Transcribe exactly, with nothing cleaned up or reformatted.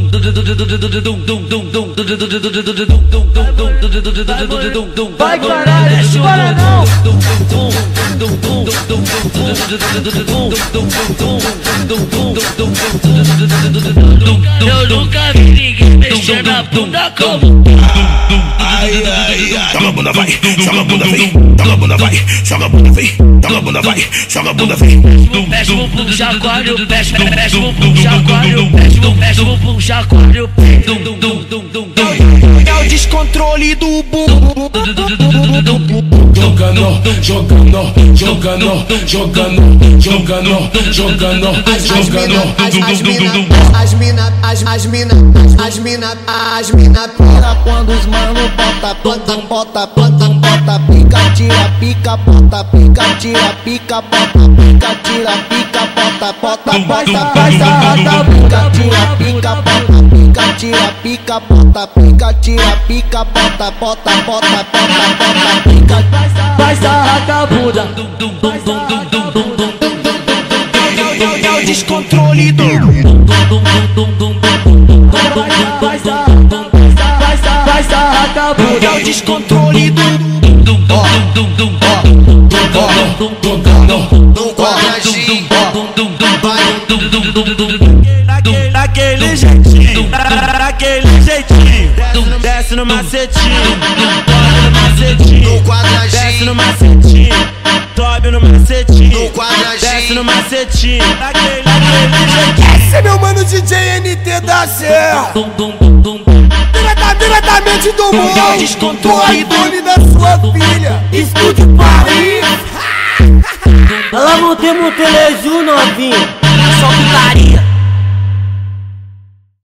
Vai caralho, chora não. Eu nunca vi ninguém mexer na bunda como. Ai, ai, ai. Joga a bunda, vai, joga a bunda, vem. Joga a bunda, vai, joga a bunda, vem. Joga a bunda, vai, joga a bunda, vem. Mexe o bumbum, chacoalha o pé, mexe o bumbum, chacoalha o pé, mexe o bumbum, chacoalha o pé. É o descontrole do bumbum. Jogando, jogando, jogando, jogando, jogando, jogando, jogando. As mina, as mina, as as mina, as mina, as mina pira quando os mano bota, bota, bota, bota, bota, pica, tira, pica, bota, pica, tira, pica, bota, pica, tira, pica, bota, bota, bota, vai sarrada, pica, tira, pica, bota, pica, tira, pica, bota, pica, tira, pica, bota, bota, bota, bota, bota, pica, Vai sarrar a bunda. É o descontrole do Vai sarrar a bunda. É o descontrole do no quadradinho, Naquele jeitinho, naquele jeitinho, desce no macetinho, sobe no macetinho, no quadradinho, desce no macetinho, sobe no macetinho, no quadradinho, desce no macetinho, naquele, naquele jeitinho. Esse é meu mano D J N T da Serra, diretamente do morro, Descontrole do iPhone da sua filha. Estúdio Paris. Ela não tem um teleju novinho. Só putaria.